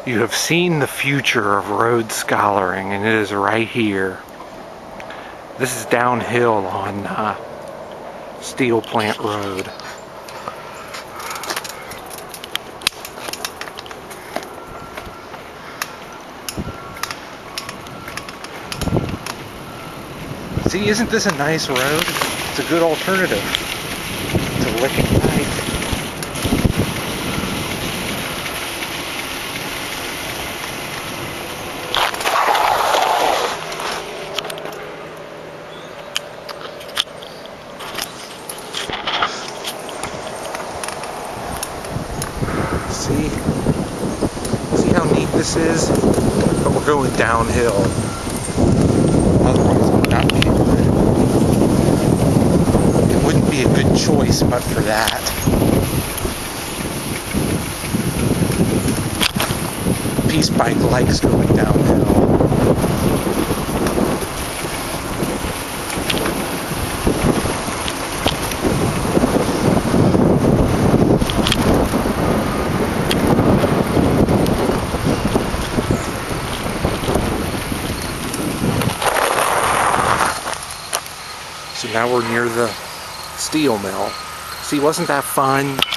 You have seen the future of road scholaring, and it is right here. This is downhill on Steel Plant Road. See, isn't this a nice road? It's a good alternative to Licking Pike. See how neat this is? But we're going downhill. Otherwise, it would not be. It wouldn't be a good choice, but for that. Peace Bike likes going downhill. So now we're near the steel mill. See, wasn't that fun?